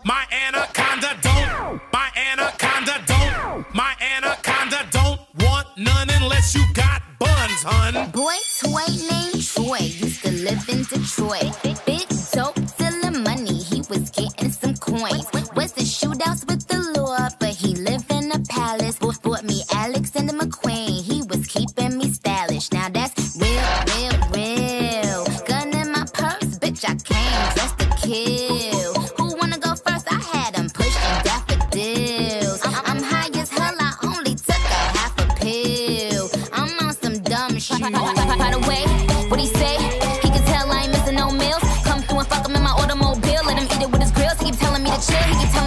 My anaconda don't. My anaconda don't. My anaconda don't want none unless you got buns, hun. Boy toy named Troy used to live in Detroit. Big dope selling money, he was getting some coins. Was in shootouts with the law, but he lived in a palace. Bought me Alexander McQueen, he was keeping me stylish. Now that's real, real, real. Gun in my purse, bitch, I came just to kill. Who wanna go first? I had them pushing daffodils. I'm high as hell, I only took a half a pill. I'm on some dumb shit. By the way, what he say? He can tell I ain't missing no meals. Come through and fuck him in my automobile. Let him eat it with his grills. He keep telling me to chill. He keep telling